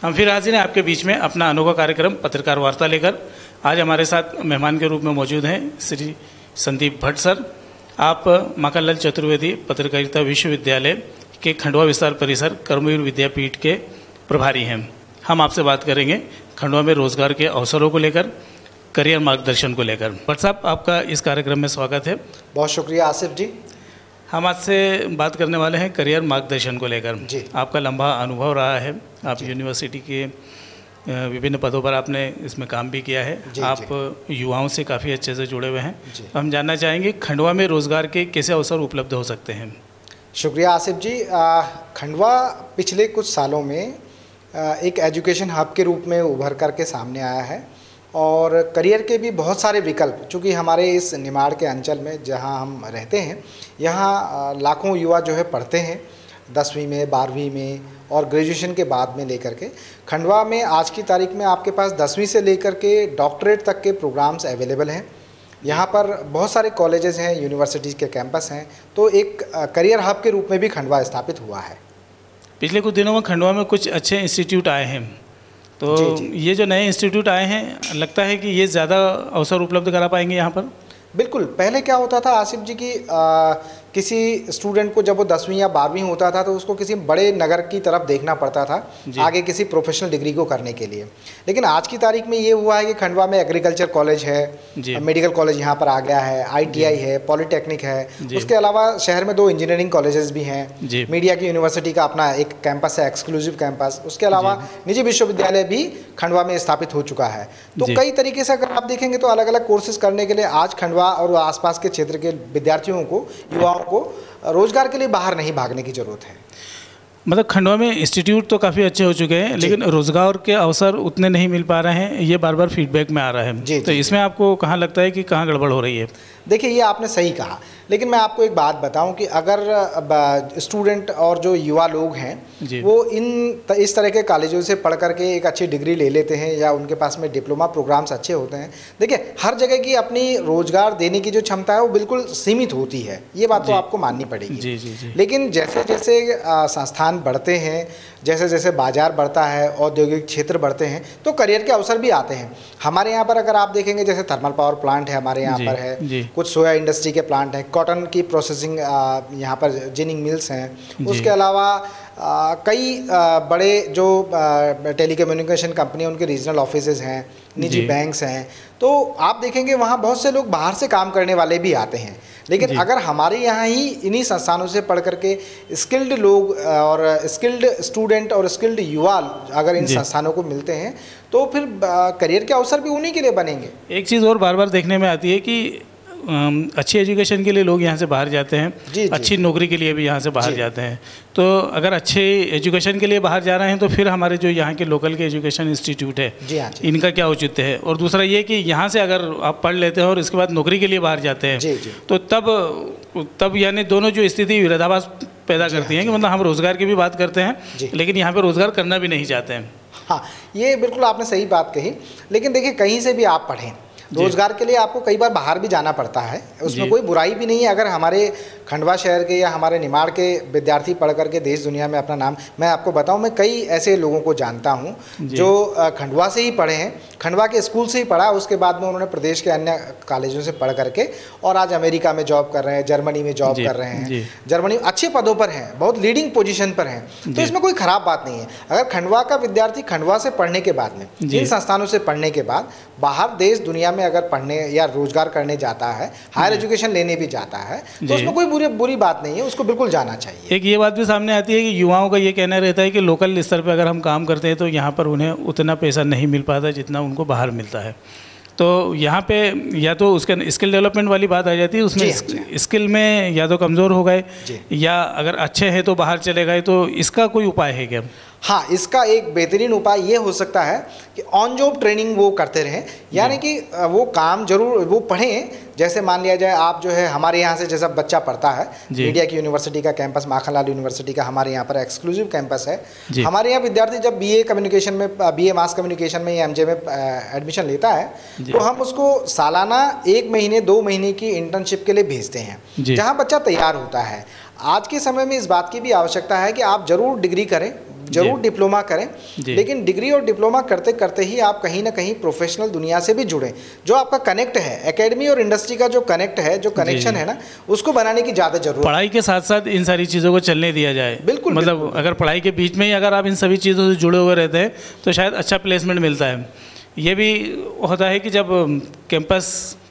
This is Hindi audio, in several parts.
हम फिर हाजिर हैं आपके बीच में अपना अनोखा कार्यक्रम पत्रकार वार्ता लेकर। आज हमारे साथ मेहमान के रूप में मौजूद हैं श्री संदीप भट्ट सर। आप माखनलाल चतुर्वेदी पत्रकारिता विश्वविद्यालय के खंडवा विस्तार परिसर कर्मवीर विद्यापीठ के प्रभारी हैं। हम आपसे बात करेंगे खंडवा में रोजगार के अवसरों को लेकर, करियर मार्गदर्शन को लेकर। भट्ट साहब, आपका इस कार्यक्रम में स्वागत है। बहुत शुक्रिया आसिफ जी। हम आज से बात करने वाले हैं करियर मार्गदर्शन को लेकर। जी। आपका लंबा अनुभव रहा है, आप यूनिवर्सिटी के विभिन्न पदों पर आपने इसमें काम भी किया है। आप युवाओं से काफ़ी अच्छे से जुड़े हुए हैं। तो हम जानना चाहेंगे खंडवा में रोज़गार के कैसे अवसर उपलब्ध हो सकते हैं। शुक्रिया आसिफ जी। खंडवा पिछले कुछ सालों में एक एजुकेशन हब के रूप में उभर कर के सामने आया है और करियर के भी बहुत सारे विकल्प, चूँकि हमारे इस निमाड़ के अंचल में जहां हम रहते हैं, यहाँ लाखों युवा जो है पढ़ते हैं 10वीं में, 12वीं में और ग्रेजुएशन के बाद में लेकर के। खंडवा में आज की तारीख में आपके पास 10वीं से लेकर के डॉक्टरेट तक के प्रोग्राम्स अवेलेबल हैं। यहाँ पर बहुत सारे कॉलेजेस हैं, यूनिवर्सिटीज़ के कैंपस हैं, तो एक करियर हब के रूप में भी खंडवा स्थापित हुआ है। पिछले कुछ दिनों में खंडवा में कुछ अच्छे इंस्टीट्यूट आए हैं, तो ये जो नए इंस्टीट्यूट आए हैं, लगता है कि ये ज़्यादा अवसर उपलब्ध करा पाएंगे यहाँ पर। बिल्कुल। पहले क्या होता था आसिफ जी की किसी स्टूडेंट को जब वो 10वीं या 12वीं होता था तो उसको किसी बड़े नगर की तरफ देखना पड़ता था आगे किसी प्रोफेशनल डिग्री को करने के लिए। लेकिन आज की तारीख में ये हुआ है कि खंडवा में एग्रीकल्चर कॉलेज है, मेडिकल कॉलेज यहाँ पर आ गया है, ITI है, पॉलिटेक्निक है, उसके अलावा शहर में 2 इंजीनियरिंग कॉलेजेस भी हैं, मीडिया की यूनिवर्सिटी का अपना एक कैंपस है, एक्सक्लूसिव कैंपस। उसके अलावा निजी विश्वविद्यालय भी खंडवा में स्थापित हो चुका है। तो कई तरीके से अगर आप देखेंगे तो अलग अलग कोर्सेज करने के लिए आज खंडवा और आसपास के क्षेत्र के विद्यार्थियों को, युवाओं को रोजगार के लिए बाहर नहीं भागने की जरूरत है। मतलब खंडवा में इंस्टीट्यूट तो काफ़ी अच्छे हो चुके हैं, लेकिन रोजगार के अवसर उतने नहीं मिल पा रहे हैं, ये बार बार फीडबैक में आ रहा है। तो इसमें आपको कहाँ लगता है कि कहाँ गड़बड़ हो रही है? देखिए, ये आपने सही कहा, लेकिन मैं आपको एक बात बताऊं कि अगर स्टूडेंट और जो युवा लोग हैं वो इस तरह के कॉलेजों से पढ़ करके एक अच्छी डिग्री ले लेते हैं या उनके पास में डिप्लोमा प्रोग्राम्स अच्छे होते हैं। देखिए, हर जगह की अपनी रोजगार देने की जो क्षमता है वो बिल्कुल सीमित होती है, ये बात तो आपको माननी पड़ेगी। लेकिन जैसे जैसे संस्थान बढ़ते हैं, जैसे जैसे बाजार बढ़ता है, औद्योगिक क्षेत्र बढ़ते हैं, तो करियर के अवसर भी आते हैं। हमारे यहाँ पर अगर आप देखेंगे, जैसे थर्मल पावर प्लांट है हमारे यहाँ पर है, कुछ सोया इंडस्ट्री के प्लांट हैं, कॉटन की प्रोसेसिंग यहाँ पर जिनिंग मिल्स हैं, उसके अलावा कई बड़े जो टेलीकम्युनिकेशन कंपनी, उनके रीजनल ऑफिसेज हैं, निजी बैंक्स हैं। तो आप देखेंगे वहाँ बहुत से लोग बाहर से काम करने वाले भी आते हैं। लेकिन अगर हमारे यहाँ ही इन्हीं संस्थानों से पढ़ करके स्किल्ड लोग और स्किल्ड स्टूडेंट और स्किल्ड युवा अगर इन संस्थानों को मिलते हैं तो फिर करियर के अवसर भी उन्हीं के लिए बनेंगे। एक चीज़ और बार बार देखने में आती है कि अच्छी एजुकेशन के लिए लोग यहाँ से बाहर जाते हैं, अच्छी नौकरी के लिए भी यहाँ से बाहर जाते हैं। तो अगर अच्छे एजुकेशन के लिए बाहर जा रहे हैं तो फिर हमारे जो यहाँ के लोकल के एजुकेशन इंस्टीट्यूट है, इनका क्या औचित्य है? और दूसरा ये कि यहाँ से अगर आप पढ़ लेते हैं और इसके बाद नौकरी के लिए बाहर जाते हैं तो तब यानी दोनों जो स्थिति विरोधाभास पैदा करती हैं कि मतलब हम रोज़गार की भी बात करते हैं लेकिन यहाँ पर रोज़गार करना भी नहीं चाहते हैं। हाँ, ये बिल्कुल आपने सही बात कही। लेकिन देखिए, कहीं से भी आप पढ़ें, रोजगार के लिए आपको कई बार बाहर भी जाना पड़ता है, उसमें कोई बुराई भी नहीं है। अगर हमारे खंडवा शहर के या हमारे निमाड़ के विद्यार्थी पढ़ करके देश दुनिया में अपना नाम, मैं आपको बताऊं, मैं कई ऐसे लोगों को जानता हूं जो खंडवा से ही पढ़े हैं, खंडवा के स्कूल से ही पढ़ा, उसके बाद में उन्होंने प्रदेश के अन्य कॉलेजों से पढ़ करके और आज अमेरिका में जॉब कर रहे हैं, जर्मनी में जॉब कर रहे हैं, जर्मनी अच्छे पदों पर हैं, बहुत लीडिंग पोजीशन पर हैं। तो इसमें कोई ख़राब बात नहीं है। अगर खंडवा का विद्यार्थी खंडवा से पढ़ने के बाद में, इन संस्थानों से पढ़ने के बाद बाहर देश दुनिया में अगर पढ़ने या रोजगार करने जाता है, हायर एजुकेशन लेने भी जाता है, तो उसमें कोई बुरी बात नहीं है, उसको बिल्कुल जाना चाहिए। एक ये बात भी सामने आती है कि युवाओं का ये कहना रहता है कि लोकल स्तर पर अगर हम काम करते हैं तो यहाँ पर उन्हें उतना पैसा नहीं मिल पाता जितना उनको बाहर मिलता है। तो यहाँ पे या तो उसके स्किल डेवलपमेंट वाली बात आ जाती है, उसमें स्किल में या तो कमज़ोर हो गए या अगर अच्छे हैं तो बाहर चले गए। तो इसका कोई उपाय है क्या? हाँ, इसका एक बेहतरीन उपाय ये हो सकता है कि ऑन जॉब ट्रेनिंग वो करते रहें, यानी कि वो काम जरूर वो पढ़ें। जैसे मान लिया जाए आप जो है हमारे यहाँ से जैसा बच्चा पढ़ता है, मीडिया की यूनिवर्सिटी का कैंपस, माखनलाल यूनिवर्सिटी का हमारे यहाँ पर एक्सक्लूसिव कैंपस है। हमारे यहाँ विद्यार्थी जब BA कम्युनिकेशन में, BA मास कम्युनिकेशन में या MJ में एडमिशन लेता है तो हम उसको सालाना 1 महीने 2 महीने की इंटर्नशिप के लिए भेजते हैं, जहाँ बच्चा तैयार होता है। आज के समय में इस बात की भी आवश्यकता है कि आप जरूर डिग्री करें, जरूर डिप्लोमा करें, लेकिन डिग्री और डिप्लोमा करते करते ही आप कहीं ना कहीं प्रोफेशनल दुनिया से भी जुड़ें। जो आपका कनेक्ट है, एकेडमी और इंडस्ट्री का जो कनेक्ट है, जो कनेक्शन है ना, उसको बनाने की ज़्यादा जरूरत है। पढ़ाई के साथ साथ इन सारी चीज़ों को चलने दिया जाए। बिल्कुल, मतलब बिल्कुल। अगर पढ़ाई के बीच में ही अगर आप इन सभी चीज़ों से जुड़े हुए रहते हैं तो शायद अच्छा प्लेसमेंट मिलता है। ये भी होता है कि जब कैंपस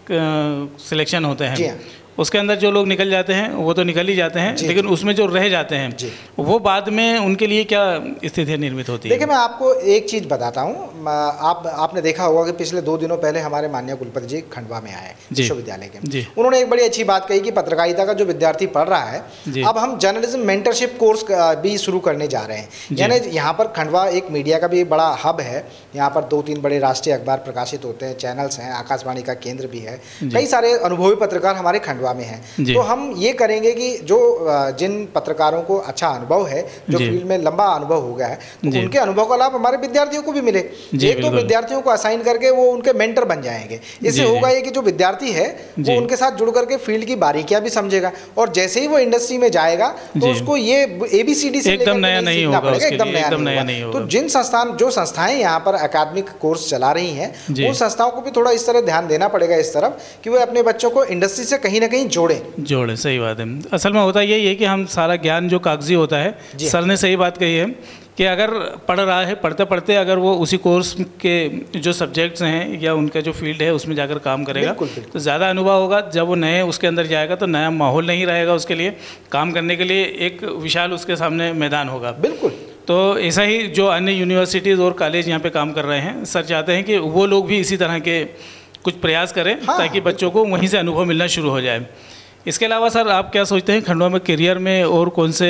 सिलेक्शन होते हैं उसके अंदर जो लोग निकल जाते हैं वो तो निकल ही जाते हैं, लेकिन उसमें जो रह जाते हैं वो बाद में उनके लिए क्या स्थितियाँ निर्मित होती है? देखिए, मैं आपको एक चीज़ बताता हूँ। आपने देखा होगा कि पिछले 2 दिनों पहले हमारे माननीय कुलपति जी खंडवा में आए विश्वविद्यालय के। उन्होंने एक बड़ी अच्छी बात कही कि पत्रकारिता का जो विद्यार्थी पढ़ रहा है, अब हम जर्नलिज्म मेंटरशिप कोर्स भी शुरू करने जा रहे हैं। यानी यहाँ पर खंडवा एक मीडिया का भी बड़ा हब है। यहाँ पर 2-3 बड़े राष्ट्रीय अखबार प्रकाशित होते हैं, चैनल्स हैं, आकाशवाणी का केंद्र भी है, कई सारे अनुभवी पत्रकार हमारे खंडवा में है। तो हम ये करेंगे कि जो जिन पत्रकारों को अच्छा अनुभव है, जो फील्ड में लंबा अनुभव हो गया है, तो उनके अनुभव का लाभ हमारे विद्यार्थियों को भी मिले। एक तो विद्यार्थियों को असाइन करके वो उनके मेंटर बन जाएंगे। इससे होगा ये कि जो विद्यार्थी है वो उनके साथ जुड़ करके फील्ड की बारीकियां भी समझेगा, और जैसे ही वो इंडस्ट्री में जाएगा तो उसको ये ABCD से एकदम नया नहीं होगा, एकदम नया नहीं होगा। तो जिन संस्थाएं यहाँ पर अकादमिक कोर्स चला रही हैं, उन संस्थाओं को भी थोड़ा इस तरह ध्यान देना पड़ेगा इस तरफ कि वो अपने बच्चों को इंडस्ट्री से कहीं ना कहीं जोड़े। सही बात है। असल में होता यही है कि हम सारा ज्ञान जो कागजी होता है, सर ने सही बात कही है कि अगर पढ़ रहा है, पढ़ते पढ़ते अगर वो उसी कोर्स के जो सब्जेक्ट्स हैं या उनका जो फील्ड है उसमें जाकर काम करेगा तो ज़्यादा अनुभव होगा। जब वो नए उसके अंदर जाएगा तो नया माहौल नहीं रहेगा उसके लिए, काम करने के लिए एक विशाल उसके सामने मैदान होगा। बिल्कुल। तो ऐसा ही जो अन्य यूनिवर्सिटीज़ और कॉलेज यहाँ पे काम कर रहे हैं, सर चाहते हैं कि वो लोग भी इसी तरह के कुछ प्रयास करें ताकि बच्चों को वहीं से अनुभव मिलना शुरू हो जाए। इसके अलावा सर आप क्या सोचते हैं खंडवा में करियर में और कौन से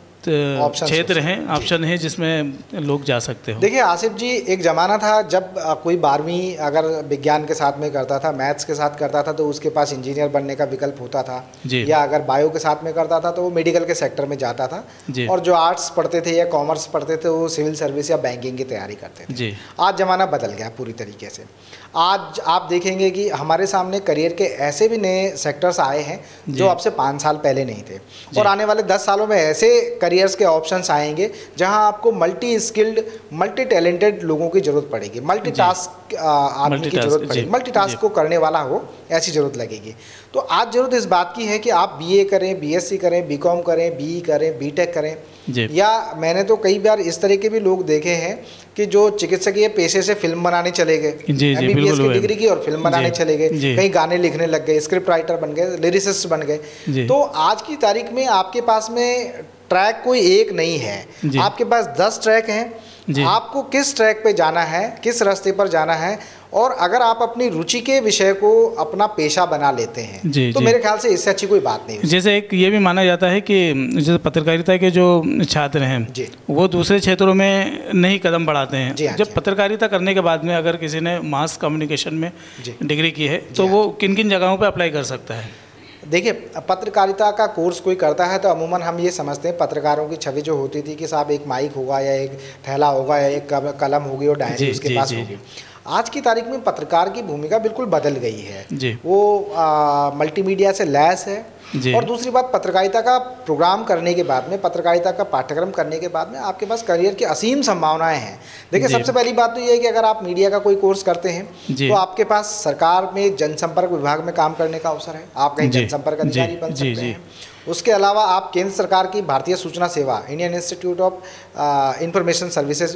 क्षेत्र हैं, ऑप्शन है जिसमें लोग जा सकते हो? देखिए आसिफ जी, एक ज़माना था जब कोई 12वीं अगर विज्ञान के साथ में करता था, मैथ्स के साथ करता था, तो उसके पास इंजीनियर बनने का विकल्प होता था, या अगर बायो के साथ में करता था तो वो मेडिकल के सेक्टर में जाता था, और जो आर्ट्स पढ़ते थे या कॉमर्स पढ़ते थे वो सिविल सर्विस या बैंकिंग की तैयारी करते थे। आज ज़माना बदल गया पूरी तरीके से। आज आप देखेंगे कि हमारे सामने करियर के ऐसे भी नए सेक्टर्स आए हैं जो अब से 5 साल पहले नहीं थे, और आने वाले 10 सालों में ऐसे करियर्स के ऑप्शंस आएंगे जहां आपको मल्टी स्किल्ड, मल्टी टैलेंटेड लोगों की ज़रूरत पड़ेगी, मल्टीटास्क आदमी की ज़रूरत पड़ेगी, मल्टीटास्क को करने वाला हो ऐसी ज़रूरत लगेगी। तो आज ज़रूरत इस बात की है कि आप BA करें, BSc करें, BCom करें, BE करें, BTech करें, या मैंने तो कई बार इस तरह के भी लोग देखे हैं कि जो चिकित्सकीय पेशे से फिल्म बनाने चले गए, MBBS की डिग्री की और फिल्म बनाने चले गए, कहीं गाने लिखने लग गए, स्क्रिप्ट राइटर बन गए, लिरिसिस्ट बन गए। तो आज की तारीख में आपके पास में ट्रैक कोई एक नहीं है, आपके पास 10 ट्रैक हैं। आपको किस ट्रैक पे जाना है, किस रास्ते पर जाना है, और अगर आप अपनी रुचि के विषय को अपना पेशा बना लेते हैं तो मेरे ख्याल से इससे अच्छी कोई बात नहीं है। जैसे एक ये भी माना जाता है कि जैसे पत्रकारिता के जो छात्र हैं वो दूसरे क्षेत्रों में नहीं कदम बढ़ाते हैं। जब पत्रकारिता करने के बाद में अगर किसी ने मास कम्युनिकेशन में डिग्री की है तो वो किन किन जगहों पर अप्लाई कर सकता है? देखिए, पत्रकारिता का कोर्स कोई करता है तो अमूमन हम ये समझते हैं पत्रकारों की छवि जो होती थी कि साहब एक माइक होगा या एक थैला होगा या एक कलम होगी और डायरी उसके पास होगी। आज की तारीख में पत्रकार की भूमिका बिल्कुल बदल गई है। वो मल्टीमीडिया से लैस है, और दूसरी बात, पत्रकारिता का प्रोग्राम करने के बाद में, पत्रकारिता का पाठ्यक्रम करने के बाद में आपके पास करियर की असीम संभावनाएं हैं। देखिए, सबसे पहली बात तो ये है कि अगर आप मीडिया का कोई कोर्स करते हैं तो आपके पास सरकार में जनसंपर्क विभाग में काम करने का अवसर है, आप कहीं जनसंपर्क अधिकारी बन सकते हैं। उसके अलावा आप केंद्र सरकार की भारतीय सूचना सेवा, Indian institute of information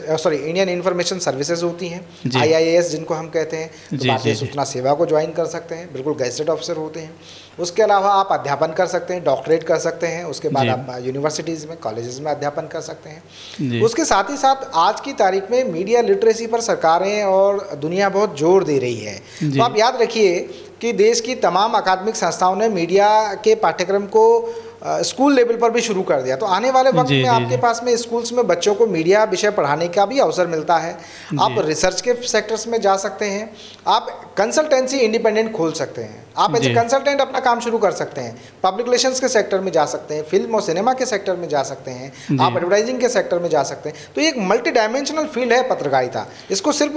services होती हैं, IIAS जिनको हम कहते हैं, तो भारतीय सूचना सेवा को ज्वाइन कर सकते हैं, बिल्कुल गैजेटेड ऑफिसर होते हैं। उसके अलावा आप अध्यापन कर सकते हैं, डॉक्टरेट कर सकते हैं, उसके बाद आप यूनिवर्सिटीज़ में, कॉलेजेस में अध्यापन कर सकते हैं। उसके साथ ही साथ आज की तारीख में मीडिया लिटरेसी पर सरकारें और दुनिया बहुत जोर दे रही है। तो आप याद रखिए कि देश की तमाम अकादमिक संस्थाओं ने मीडिया के पाठ्यक्रम को स्कूल लेवल पर भी शुरू कर दिया। तो आने वाले वक्त में आपके पास में स्कूल्स में बच्चों को मीडिया विषय पढ़ाने का भी अवसर मिलता है। आप रिसर्च के सेक्टर्स में जा सकते हैं, आप कंसल्टेंसी इंडिपेंडेंट खोल सकते हैं, आप एज ए कंसल्टेंट अपना काम शुरू कर सकते हैं, पब्लिक रिलेशंस के सेक्टर में जा सकते हैं, फिल्म और सिनेमा के सेक्टर में जा सकते हैं, आप एडवर्टाइजिंग के सेक्टर में जा सकते हैं। तो ये एक मल्टी डायमेंशनल फील्ड है पत्रकारिता। इसको सिर्फ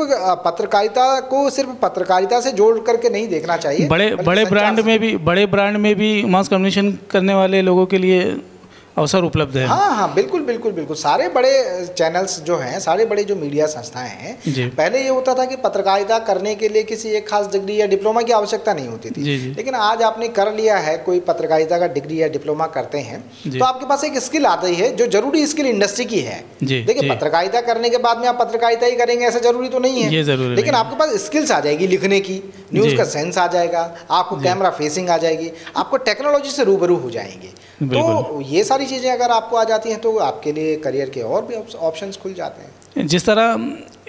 पत्रकारिता से जोड़ करके नहीं देखना चाहिए। बड़े ब्रांड में भी मास कम्युनिकेशन करने वाले लोगों के लिए अवसर उपलब्ध है। हाँ हाँ, बिल्कुल बिल्कुल बिल्कुल। सारे बड़े चैनल्स जो हैं, सारे बड़े जो मीडिया संस्थाएं हैं, पहले ये होता था कि पत्रकारिता करने के लिए किसी एक खास डिग्री या डिप्लोमा की आवश्यकता नहीं होती थी, लेकिन आज आपने कर लिया है, कोई पत्रकारिता का डिग्री या डिप्लोमा करते हैं तो आपके पास एक स्किल आती है जो जरूरी स्किल इंडस्ट्री की है। देखिए, पत्रकारिता करने के बाद में आप पत्रकारिता ही करेंगे ऐसा जरूरी तो नहीं है, लेकिन आपके पास स्किल्स आ जाएगी लिखने की, न्यूज़ का सेंस आ जाएगा, आपको कैमरा फेसिंग आ जाएगी, आपको टेक्नोलॉजी से रूबरू हो जाएंगे। तो ये सारी चीज़ें अगर आपको आ जाती हैं तो आपके लिए करियर के और भी ऑप्शंस खुल जाते हैं। जिस तरह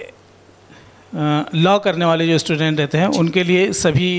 लॉ करने वाले जो स्टूडेंट रहते हैं उनके लिए सभी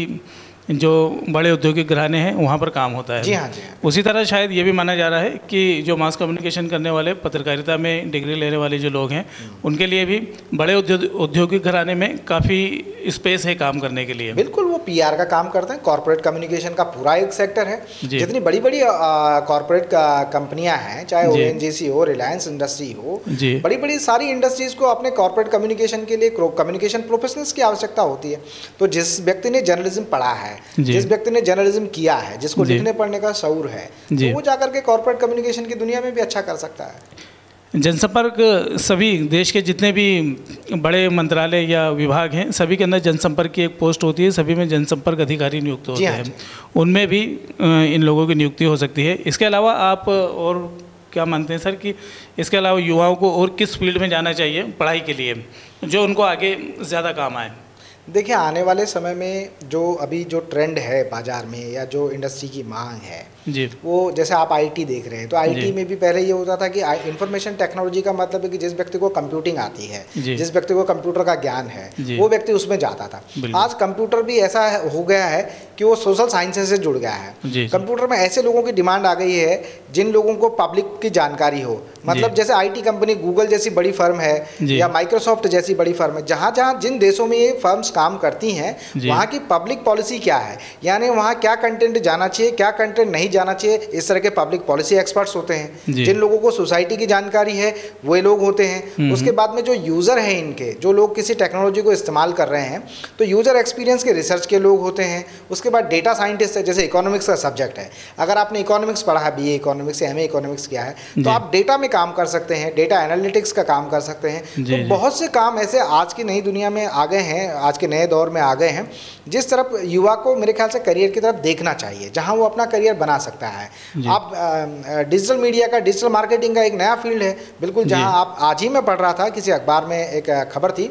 जो बड़े औद्योगिक घराने हैं वहाँ पर काम होता है। जी हाँ, जी हाँ। उसी तरह शायद ये भी माना जा रहा है कि जो मास कम्युनिकेशन करने वाले, पत्रकारिता में डिग्री लेने वाले जो लोग हैं उनके लिए भी बड़े औद्योगिक घराने में काफ़ी स्पेस है काम करने के लिए। बिल्कुल, वो पीआर का काम करते हैं, कॉर्पोरेट कम्युनिकेशन का पूरा एक सेक्टर है। जितनी बड़ी बड़ी कॉर्पोरेट कंपनियाँ हैं, चाहे ONGC हो, रिलायंस इंडस्ट्री हो, बड़ी बड़ी सारी इंडस्ट्रीज़ को अपने कॉर्पोरेट कम्युनिकेशन के लिए कम्युनिकेशन प्रोफेशनल्स की आवश्यकता होती है। तो जिस व्यक्ति ने जर्नलिज्म पढ़ा है, जिस व्यक्ति ने जर्नलिज्म किया है, जिसको लिखने पढ़ने का शऊर है, तो वो जाकर के कॉर्पोरेट कम्युनिकेशन की दुनिया में भी अच्छा कर सकता है। जनसंपर्क, सभी देश के जितने भी बड़े मंत्रालय या विभाग हैं सभी के अंदर जनसंपर्क की एक पोस्ट होती है, सभी में जनसंपर्क अधिकारी नियुक्त होते हैं, उनमें भी इन लोगों की नियुक्ति हो सकती है। इसके अलावा आप और क्या मानते हैं सर कि इसके अलावा युवाओं को और किस फील्ड में जाना चाहिए पढ़ाई के लिए जो उनको आगे ज़्यादा काम आए? देखिए, आने वाले समय में जो अभी जो ट्रेंड है बाज़ार में या जो इंडस्ट्री की मांग है जी, वो जैसे आप आईटी देख रहे हैं, तो आईटी में भी पहले ये होता था कि इंफॉर्मेशन टेक्नोलॉजी का मतलब है कि जिस व्यक्ति को कंप्यूटिंग आती है, जिस व्यक्ति को कंप्यूटर का ज्ञान है, वो व्यक्ति उसमें जाता था। आज कंप्यूटर भी ऐसा हो गया है कि वो सोशल साइंसेज से जुड़ गया है। कंप्यूटर में ऐसे लोगों की डिमांड आ गई है जिन लोगों को पब्लिक की जानकारी हो, मतलब जैसे आईटी कंपनी गूगल जैसी बड़ी फर्म है या माइक्रोसॉफ्ट जैसी बड़ी फर्म है, जहाँ जहाँ जिन देशों में ये फर्म्स काम करती हैं वहाँ की पब्लिक पॉलिसी क्या है, यानी वहाँ क्या कंटेंट जाना चाहिए, क्या कंटेंट नहीं जाना चाहिए, इस तरह के पब्लिक पॉलिसी एक्सपर्ट्स होते हैं। जिन लोगों को सोसाइटी की जानकारी है वो लोग होते हैं। उसके बाद में जो यूज़र हैं, इनके जो लोग किसी टेक्नोलॉजी को इस्तेमाल कर रहे हैं, तो यूज़र एक्सपीरियंस के रिसर्च के लोग होते हैं। उसके बाद डेटा साइंटिस्ट है, जैसे इकोनॉमिक्स का सब्जेक्ट है, अगर आपने इकोनॉमिक्स पढ़ा है, BA इकोनॉमिक्स या MA इकोनॉमिक्स किया है, तो आप डेटा में काम कर सकते हैं, डेटा एनालिटिक्स का काम कर सकते हैं। तो बहुत से काम ऐसे आज की नई दुनिया में आ गए हैं, आज के नए दौर में आ गए हैं, जिस तरफ युवा को मेरे ख्याल से करियर की तरफ देखना चाहिए, जहां वो अपना करियर बना सकता है। आप डिजिटल मीडिया का, डिजिटल मार्केटिंग का एक नया फील्ड है बिल्कुल, जहां आप, आज ही मैं पढ़ रहा था किसी अखबार में एक खबर थी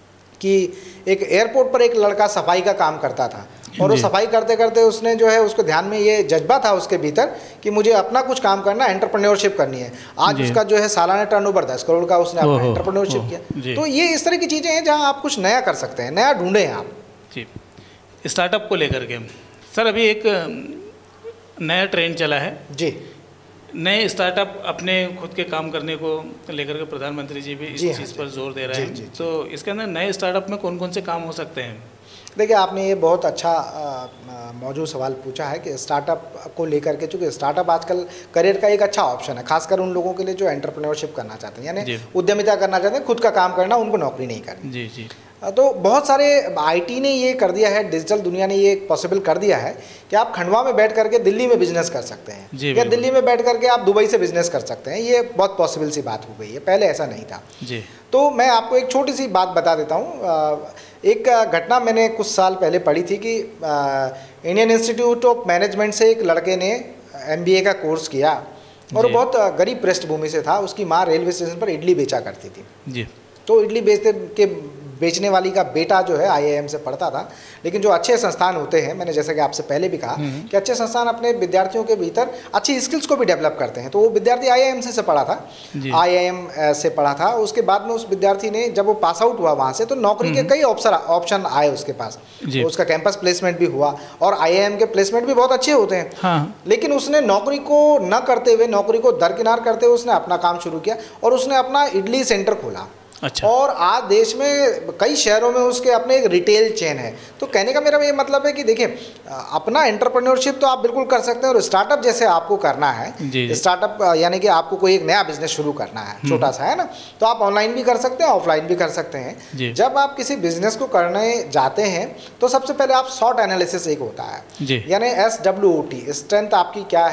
कि एक एयरपोर्ट पर एक लड़का सफाई का काम करता था और वो सफाई करते करते उसने जो है, उसको ध्यान में ये जज्बा था उसके भीतर कि मुझे अपना कुछ काम करना, एंटरप्रेन्योरशिप करनी है। आज उसका जो है सालाना टर्नओवर 10 करोड़ का, उसने अपना एंटरप्रेन्योरशिप किया। तो ये इस तरह की चीज़ें हैं जहाँ आप कुछ नया कर सकते हैं, नया ढूंढें आप। जी, स्टार्टअप को लेकर के सर अभी एक नया ट्रेंड चला है जी, नए स्टार्टअप अपने खुद के काम करने को लेकर के प्रधानमंत्री जी भी इस चीज़ पर जोर दे रहे हैं। तो इसके अंदर नए स्टार्टअप में कौन कौन से काम हो सकते हैं? देखिए, आपने ये बहुत अच्छा मौजूद सवाल पूछा है कि स्टार्टअप को लेकर के, चूँकि स्टार्टअप आजकल करियर का एक अच्छा ऑप्शन है, खासकर उन लोगों के लिए जो एंटरप्रेन्योरशिप करना चाहते हैं, यानी उद्यमिता करना चाहते हैं, खुद का काम करना, उनको नौकरी नहीं करनी। जी जी। तो बहुत सारे आईटी ने ये कर दिया है, डिजिटल दुनिया ने ये पॉसिबल कर दिया है कि आप खंडवा में बैठ करके दिल्ली में बिजनेस कर सकते हैं, या दिल्ली में बैठ करके आप दुबई से बिजनेस कर सकते हैं। ये बहुत पॉसिबल सी बात हो गई है, पहले ऐसा नहीं था जी। तो मैं आपको एक छोटी सी बात बता देता हूँ। एक घटना मैंने कुछ साल पहले पढ़ी थी कि इंडियन इंस्टीट्यूट ऑफ मैनेजमेंट से एक लड़के ने MBA का कोर्स किया और बहुत गरीब पृष्ठभूमि से था। उसकी माँ रेलवे स्टेशन पर इडली बेचा करती थी जी। तो इडली बेचने वाली का बेटा जो है IIM से पढ़ता था, लेकिन जो अच्छे संस्थान होते हैं, मैंने जैसे कि आपसे पहले भी कहा कि अच्छे संस्थान अपने विद्यार्थियों के भीतर अच्छी स्किल्स को भी डेवलप करते हैं। तो वो विद्यार्थी IIM से पढ़ा था, IIM से पढ़ा था। उसके बाद में उस विद्यार्थी ने, जब वो पास आउट हुआ वहाँ से, तो नौकरी के कई ऑप्शन आए उसके पास। तो उसका कैंपस प्लेसमेंट भी हुआ और IIM के प्लेसमेंट भी बहुत अच्छे होते हैं। लेकिन उसने नौकरी को न करते हुए, नौकरी को दरकिनार करते हुए उसने अपना काम शुरू किया और उसने अपना इडली सेंटर खोला। अच्छा। और आज देश में कई शहरों में उसके अपने एक रिटेल चेन है। तो कहने का मेरा ये मतलब है कि देखिए, अपना एंटरप्रेन्योरशिप तो आप बिल्कुल कर सकते हैं, और स्टार्टअप जैसे आपको करना है, स्टार्टअप यानी कि आपको कोई एक नया बिजनेस शुरू करना है, छोटा सा, है ना, तो आप ऑनलाइन भी कर सकते हैं, ऑफलाइन भी कर सकते हैं। जब आप किसी बिजनेस को करने जाते हैं तो सबसे पहले आप शॉर्ट एनालिसिस एक होता है, यानी SWOT, स्ट्रेंथ आपकी क्या है,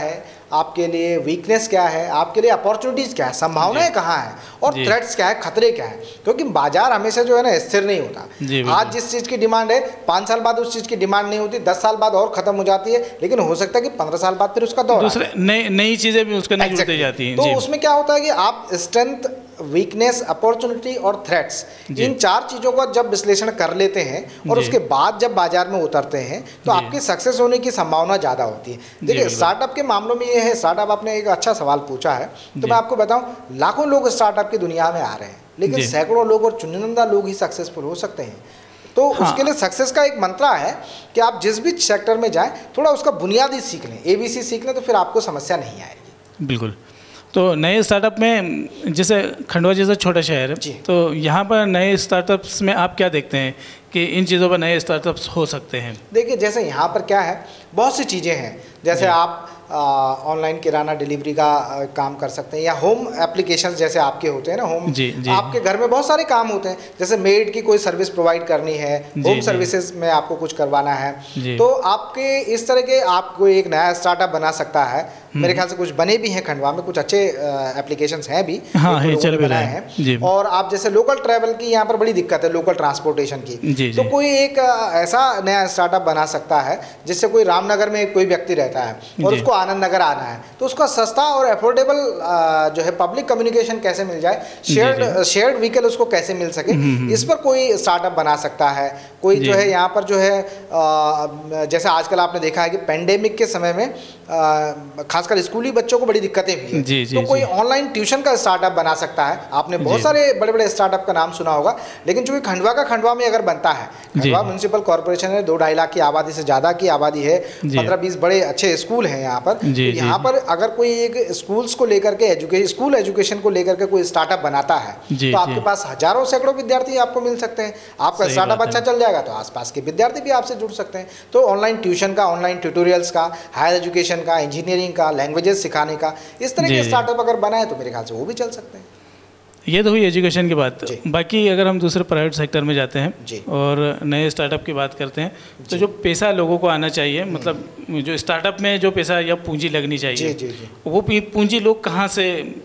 आपके लिए वीकनेस क्या है, आपके लिए अपॉर्चुनिटीज़ क्या है, संभावनाएं कहाँ हैं, और थ्रेट्स क्या है, खतरे क्या है। क्योंकि बाजार हमेशा जो है ना स्थिर नहीं होता। आज जिस चीज़ की डिमांड है 5 साल बाद उस चीज़ की डिमांड नहीं होती, 10 साल बाद और ख़त्म हो जाती है, लेकिन हो सकता है कि 15 साल बाद फिर उसका दौर दूसरे नई चीज़ें भी उसके अंदर जुड़ती जाती हैं। तो उसमें क्या होता है कि आप स्ट्रेंथ, वीकनेस, अपॉर्चुनिटी और थ्रेट्स, इन 4 चीज़ों का जब विश्लेषण कर लेते हैं और उसके बाद जब बाजार में उतरते हैं तो आपकी सक्सेस होने की संभावना ज़्यादा होती है। देखिए स्टार्टअप के मामलों में ये है, स्टार्टअप आपने एक अच्छा सवाल पूछा है, तो मैं आपको बताऊं लाखों लोग स्टार्टअप की दुनिया में आ रहे हैं, लेकिन सैकड़ों लोग और चुनिंदा लोग ही सक्सेसफुल हो सकते हैं। तो उसके लिए सक्सेस का एक मंत्र है कि आप जिस भी सेक्टर में जाएं थोड़ा उसका बुनियादी सीख लें, ABC सीख लें, तो फिर आपको समस्या नहीं आएगी। बिल्कुल। तो नए स्टार्टअप में जैसे खंडवा जैसा छोटा शहर है, तो यहाँ पर नए स्टार्टअप्स में आप क्या देखते हैं कि इन चीज़ों पर नए स्टार्टअप्स हो सकते हैं? देखिए जैसे यहाँ पर क्या है, बहुत सी चीज़ें हैं, जैसे आप ऑनलाइन किराना डिलीवरी का काम कर सकते हैं, या होम एप्लीकेशंस जैसे आपके होते हैं ना, होम आपके घर में बहुत सारे काम होते हैं, जैसे मेड की कोई सर्विस प्रोवाइड करनी है, होम सर्विसेज में आपको कुछ करवाना है, तो आपके इस तरह के आपको एक नया स्टार्टअप बना सकता है। मेरे ख्याल से कुछ बने भी हैं खंडवा में, कुछ अच्छे एप्लीकेशंस हैं भी, चल भी रहे हैं। और आप जैसे लोकल ट्रैवल की यहाँ पर बड़ी दिक्कत है, लोकल ट्रांसपोर्टेशन की, तो कोई एक ऐसा नया स्टार्टअप बना सकता है जिससे कोई रामनगर में कोई व्यक्ति रहता है और उसको आनंद नगर आना है, तो उसका सस्ता और अफोर्डेबल जो है पब्लिक कम्युनिकेशन कैसे मिल जाए, शेयर्ड व्हीकल उसको कैसे मिल सके, इस पर कोई स्टार्टअप बना सकता है। कोई जो है यहाँ पर जो है जैसे आजकल आपने देखा है कि पेंडेमिक के समय में खासकर स्कूली बच्चों को बड़ी दिक्कतें भी हैं, तो कोई ऑनलाइन ट्यूशन का स्टार्टअप बना सकता है। आपने बहुत सारे बड़े बड़े स्टार्टअप का नाम सुना होगा, लेकिन जो खंडवा का खंडवा में अगर बनता है, खंडवा म्यूनिसिपल कॉर्पोरेशन है, 2-2.5 लाख की आबादी से ज़्यादा की आबादी है, 15-20 बड़े अच्छे स्कूल हैं यहाँ पर, यहाँ पर अगर कोई एक स्कूल्स को लेकर के स्कूल एजुकेशन को लेकर के कोई स्टार्टअप बनाता है, तो आपके पास हजारों सैकड़ों विद्यार्थी आपको मिल सकते हैं। आपका स्टार्टअप अच्छा चल जाएगा तो आसपास के विद्यार्थी भी आपसे जुड़ सकते हैं। तो ऑनलाइन ट्यूशन का, ऑनलाइन ट्यूटोरियल्स का, हायर एजुकेशन का, इंजीनियरिंग का, लैंग्वेजेस सिखाने का, इस तरह के स्टार्टअप अगर बनाए तो मेरे ख्याल से वो भी चल सकते हैं। ये तो हुई एजुकेशन की बात। बाकी अगर हम दूसरे प्राइवेट सेक्टर में जाते हैं और नए स्टार्टअप की बात करते हैं, तो जो पैसा लोगों को आना चाहिए, मतलब जो स्टार्टअप में जो पैसा या पूंजी लगनी चाहिए, वो पूंजी लोग कहाँ से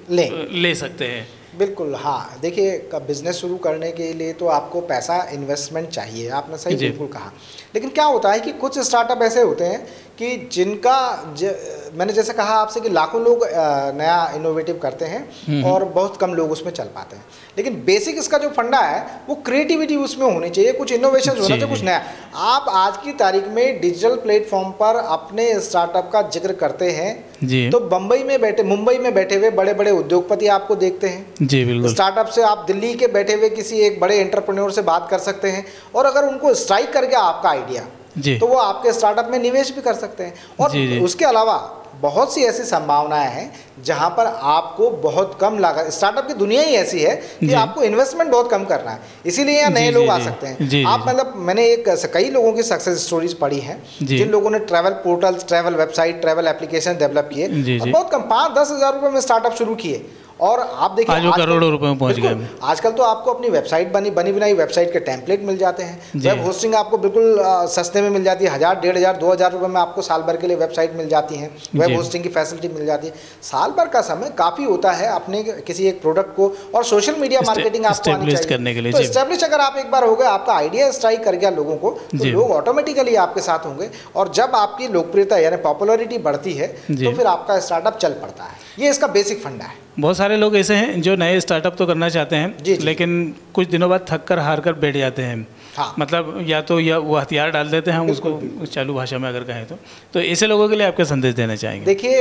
ले सकते हैं? बिल्कुल, हाँ, देखिए बिजनेस शुरू करने के लिए तो आपको पैसा इन्वेस्टमेंट चाहिए, आपने सही बिल्कुल कहा। लेकिन क्या होता है कि कुछ स्टार्टअप ऐसे होते हैं कि जिनका मैंने जैसे कहा आपसे कि लाखों लोग नया इनोवेटिव करते हैं और बहुत कम लोग उसमें चल पाते हैं, लेकिन बेसिक इसका जो फंडा है वो क्रिएटिविटी उसमें होनी चाहिए, कुछ इनोवेशन होना चाहिए, कुछ नया। आप आज की तारीख में डिजिटल प्लेटफॉर्म पर अपने स्टार्टअप का जिक्र करते हैं तो मुंबई में बैठे हुए बड़े बड़े उद्योगपति आपको देखते हैं। जी बिल्कुल। स्टार्टअप से आप दिल्ली के बैठे हुए किसी एक बड़े एंटरप्रेन्योर से बात कर सकते हैं, और अगर उनको स्ट्राइक कर गया आपका आइडिया तो वो आपके स्टार्टअप में निवेश भी कर सकते हैं। और उसके अलावा बहुत सी ऐसी संभावनाएं हैं जहां पर आपको बहुत कम लागत, स्टार्टअप की दुनिया ही ऐसी है कि आपको इन्वेस्टमेंट बहुत कम करना है, इसीलिए यहाँ नए लोग आ सकते हैं। आप मतलब मैंने कई लोगों की सक्सेस स्टोरीज पढ़ी हैं जिन लोगों ने travel portals, travel website, travel application develop किए, बहुत कम 5-10 हज़ार रुपये में स्टार्टअप शुरू किए, और आप देखिए आज करोड़ों रुपए में पहुंच गए। आजकल तो आपको अपनी वेबसाइट बनी बनाई वेबसाइट के टेम्पलेट मिल जाते हैं, वेब होस्टिंग आपको बिल्कुल सस्ते में मिल जाती है, 1000, 1500, 2000 रुपये में आपको साल भर के लिए वेबसाइट मिल जाती है, वेब होस्टिंग की फैसिलिटी मिल जाती है। साल भर का समय काफ़ी होता है अपने किसी एक प्रोडक्ट को, और सोशल मीडिया मार्केटिंग आपको आनी चाहिए करने के लिए। तो एस्टेब्लिश अगर आप एक बार हो गए, आपका आइडिया स्ट्राइक कर गया लोगों को, तो लोग ऑटोमेटिकली आपके साथ होंगे, और जब आपकी लोकप्रियता यानी पॉपुलरिटी बढ़ती है तो फिर आपका स्टार्टअप चल पड़ता है। ये इसका बेसिक फंडा है। बहुत सारे लोग ऐसे हैं जो नए स्टार्टअप तो करना चाहते हैं, लेकिन कुछ दिनों बाद थक कर हार कर बैठ जाते हैं। मतलब या तो वो हथियार डाल देते हैं, हम उसको चालू भाषा में अगर कहें तो ऐसे लोगों के लिए आप क्या संदेश देना चाहेंगे? देखिए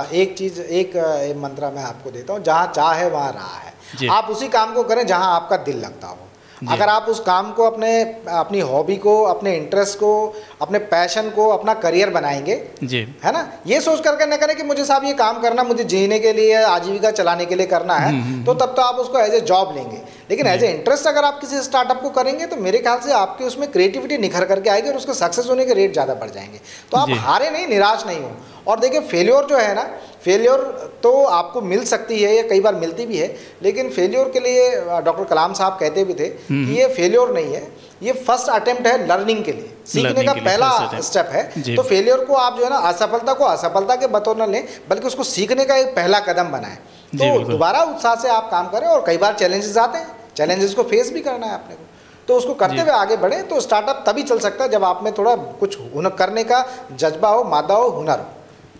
एक मंत्र मैं आपको देता हूँ, जहाँ चाह है वहाँ राह है। आप उसी काम को करें जहाँ आपका दिल लगता हो। अगर आप उस काम को अपनी हॉबी को, अपने इंटरेस्ट को, अपने पैशन को अपना करियर बनाएंगे, है ना, ये सोच करके न करें कि मुझे साहब ये काम करना, मुझे जीने के लिए, आजीविका चलाने के लिए करना है, तो तब तो आप उसको एज ए जॉब लेंगे। लेकिन एज ए इंटरेस्ट अगर आप किसी स्टार्टअप को करेंगे तो मेरे ख्याल से आपकी उसमें क्रिएटिविटी निखर करके आएगी और उसके सक्सेस होने के रेट ज़्यादा बढ़ जाएंगे। तो आप हारे नहीं, निराश नहीं हो। और देखिए फेल्योर जो है ना, फेल्योर तो आपको मिल सकती है या कई बार मिलती भी है, लेकिन फेल्योर के लिए डॉक्टर कलाम साहब कहते भी थे कि ये फेल्योर नहीं है, ये फर्स्ट अटेम्प्ट है लर्निंग के लिए। सीखने का पहला स्टेप है। तो फेलियर को आप जो है ना असफलता को असफलता के बतौर न लें, बल्कि उसको सीखने का एक पहला कदम बनाएं। तो दोबारा उत्साह से आप काम करें, और कई बार चैलेंजेस आते हैं, चैलेंजेस को फेस भी करना है आपने को, तो उसको करते हुए आगे बढ़े। तो स्टार्टअप तभी चल सकता है जब आप में थोड़ा कुछ करने का जज्बा हो, मादा हो, हुनर हो।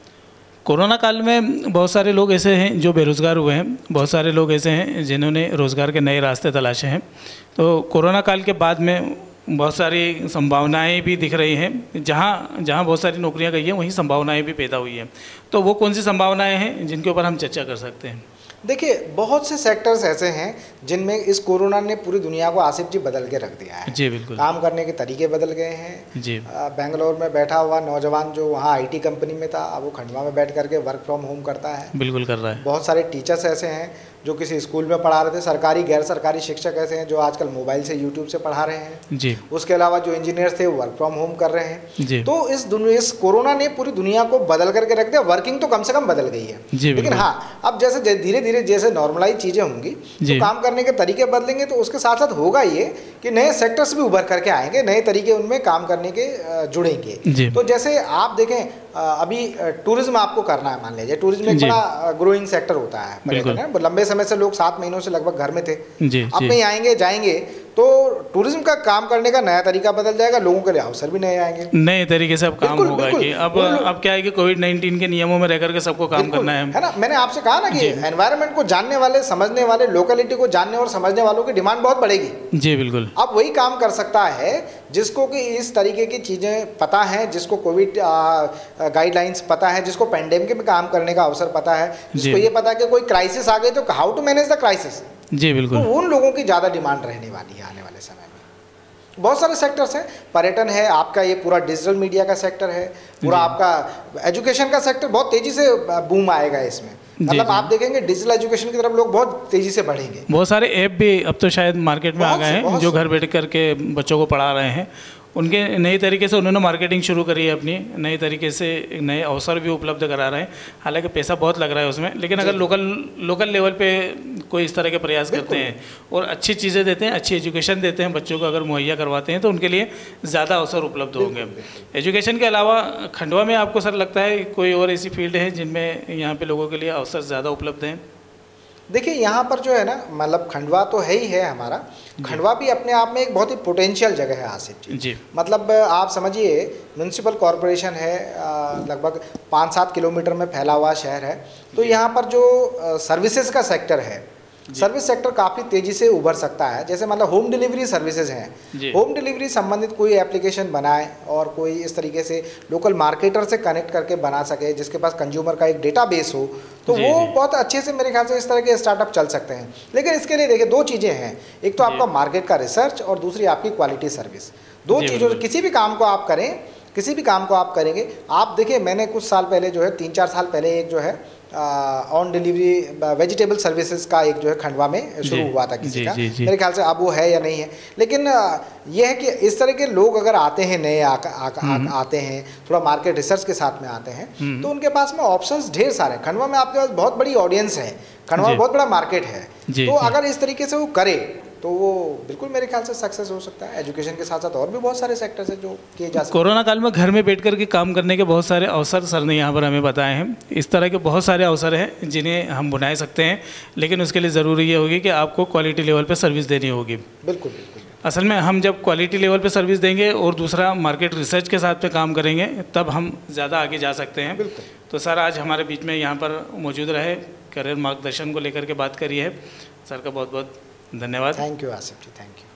कोरोना काल में बहुत सारे लोग ऐसे हैं जो बेरोज़गार हुए हैं, बहुत सारे लोग ऐसे हैं जिन्होंने रोज़गार के नए रास्ते तलाशे हैं। तो कोरोना काल के बाद में बहुत सारी संभावनाएं भी दिख रही हैं, जहां बहुत सारी नौकरियां गई हैं वहीं संभावनाएं भी पैदा हुई हैं। तो वो कौन सी संभावनाएं हैं जिनके ऊपर हम चर्चा कर सकते हैं? देखिए, बहुत से सेक्टर्स ऐसे हैं जिनमें इस कोरोना ने पूरी दुनिया को आसिफ जी बदल के रख दिया है। जी बिल्कुल। काम करने के तरीके बदल गए हैं जी। बेंगलोर में बैठा हुआ नौजवान जो वहाँ आईटी कंपनी में था, अब वो खंडवा में बैठ करके वर्क फ्रॉम होम करता है। बिल्कुल कर रहा है। बहुत सारे टीचर्स ऐसे हैं जो किसी स्कूल में पढ़ा रहे थे, सरकारी गैर सरकारी शिक्षक ऐसे हैं जो आजकल मोबाइल से यूट्यूब से पढ़ा रहे हैं। जी। उसके अलावा जो इंजीनियर्स थे वो वर्क फ्रॉम होम कर रहे हैं। जी। तो इस कोरोना ने पूरी दुनिया को बदल करके रख दिया। वर्किंग तो कम से कम बदल गई है, लेकिन हाँ, अब जैसे धीरे धीरे जैसे नॉर्मलाइज चीज़ें होंगी तो काम करने के तरीके बदलेंगे, तो उसके साथ साथ होगा ये कि नए सेक्टर्स भी उभर करके आएंगे, नए तरीके उनमें काम करने के जुड़ेंगे। तो जैसे आप देखें, अभी टूरिज्म आपको करना है, मान लीजिए टूरिज्म एक बड़ा ग्रोइंग सेक्टर होता है, पर्यटन है। लंबे समय से लोग 7 महीनों से लगभग घर में थे, अब कहीं आएंगे जाएंगे, तो टूरिज्म का काम करने का नया तरीका बदल जाएगा, लोगों के लिए अवसर भी नए आएंगे, नए तरीके से अब काम होगा। कि अब क्या है कि कोविड-19 के नियमों में रह करके सबको काम करना है ना। मैंने आपसे कहा ना कि एनवायरनमेंट को जानने वाले, समझने वाले, लोकेलिटी को जानने और समझने वालों की डिमांड बहुत बढ़ेगी। जी बिल्कुल। अब वही काम कर सकता है जिसको कि इस तरीके की चीज़ें पता है, जिसको कोविड गाइडलाइंस पता है, जिसको पेंडेमिक में काम करने का अवसर पता है, जिसको ये पता है कि कोई क्राइसिस आ गई तो how to manage the crisis. जी बिल्कुल। तो उन लोगों की ज़्यादा डिमांड रहने वाली है आने वाले समय में। बहुत सारे सेक्टर्स हैं, पर्यटन है आपका, ये पूरा डिजिटल मीडिया का सेक्टर है, पूरा आपका एजुकेशन का सेक्टर बहुत तेज़ी से बूम आएगा इसमें। मतलब आप देखेंगे डिजिटल एजुकेशन की तरफ लोग बहुत तेज़ी से बढ़ेंगे। बहुत सारे ऐप भी अब तो शायद मार्केट में आ गए हैं जो घर बैठ करके बच्चों को पढ़ा रहे हैं। उनके नए तरीके से उन्होंने मार्केटिंग शुरू करी है अपनी, नए तरीके से नए अवसर भी उपलब्ध करा रहे हैं। हालांकि पैसा बहुत लग रहा है उसमें, लेकिन अगर लोकल लेवल पे कोई इस तरह के प्रयास करते हैं और अच्छी चीज़ें देते हैं, अच्छी एजुकेशन देते हैं बच्चों को, अगर मुहैया करवाते हैं तो उनके लिए ज़्यादा अवसर उपलब्ध होंगे। एजुकेशन के अलावा खंडवा में आपको सर लगता है कोई और ऐसी फील्ड है जिनमें यहाँ पे लोगों के लिए अवसर ज़्यादा उपलब्ध हैं? देखिए, यहाँ पर जो है ना, मतलब खंडवा तो है ही है हमारा, खंडवा भी अपने आप में एक बहुत ही पोटेंशियल जगह है आसिफ जी। मतलब आप समझिए, म्यूनसिपल कॉरपोरेशन है, लगभग 5-7 किलोमीटर में फैला हुआ शहर है। तो यहाँ पर जो सर्विसेज का सेक्टर है, सर्विस सेक्टर काफ़ी तेज़ी से उभर सकता है। जैसे मतलब होम डिलीवरी सर्विसेज हैं, होम डिलीवरी संबंधित कोई एप्लीकेशन बनाए और कोई इस तरीके से लोकल मार्केटर से कनेक्ट करके बना सके, जिसके पास कंज्यूमर का एक डेटाबेस हो, तो वो बहुत अच्छे से मेरे ख्याल से इस तरह के स्टार्टअप चल सकते हैं। लेकिन इसके लिए देखिए 2 चीज़ें हैं, एक तो आपका मार्केट का रिसर्च और दूसरी आपकी क्वालिटी सर्विस। 2 चीज़ों से किसी भी काम को आप करें, किसी भी काम को आप करेंगे। आप देखिए, मैंने कुछ साल पहले जो है 3-4 साल पहले एक जो है ऑन डिलीवरी वेजिटेबल सर्विसेज का एक जो है खंडवा में शुरू हुआ था किसी का, मेरे ख्याल से अब वो है या नहीं है। लेकिन यह है कि इस तरह के लोग अगर आते हैं, नए आते हैं, थोड़ा मार्केट रिसर्च के साथ में आते हैं, तो उनके पास में ऑप्शंस ढेर सारे हैं। खंडवा में आपके पास बहुत बड़ी ऑडियंस है, खंडवा में बहुत बड़ा मार्केट है, तो अगर इस तरीके से वो करे तो वो बिल्कुल मेरे ख्याल से सक्सेस हो सकता है। एजुकेशन के साथ साथ और भी बहुत सारे सेक्टर्स हैं जो किए जा सकते हैं। कोरोना काल में घर में बैठ कर के काम करने के बहुत सारे अवसर सर ने यहाँ पर हमें बताए हैं। इस तरह के बहुत सारे अवसर हैं जिन्हें हम बुना सकते हैं, लेकिन उसके लिए ज़रूरी ये होगी कि आपको क्वालिटी लेवल पर सर्विस देनी होगी। बिल्कुल बिल्कुल। असल में हम जब क्वालिटी लेवल पे सर्विस देंगे और दूसरा मार्केट रिसर्च के साथ पे काम करेंगे, तब हम ज़्यादा आगे जा सकते हैं। तो सर आज हमारे बीच में यहाँ पर मौजूद रहे, करियर मार्गदर्शन को लेकर के बात करी है। सर का बहुत बहुत धन्यवाद। Thank you Asif ji, thank you.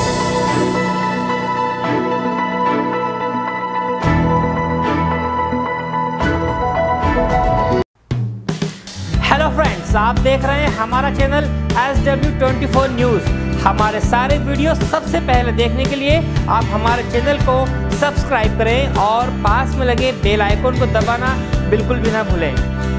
Hello friends, आप देख रहे हैं हमारा चैनल SW24 न्यूज़। हमारे सारे वीडियो सबसे पहले देखने के लिए आप हमारे चैनल को सब्सक्राइब करें और पास में लगे बेल आइकन को दबाना बिल्कुल भी ना भूलें।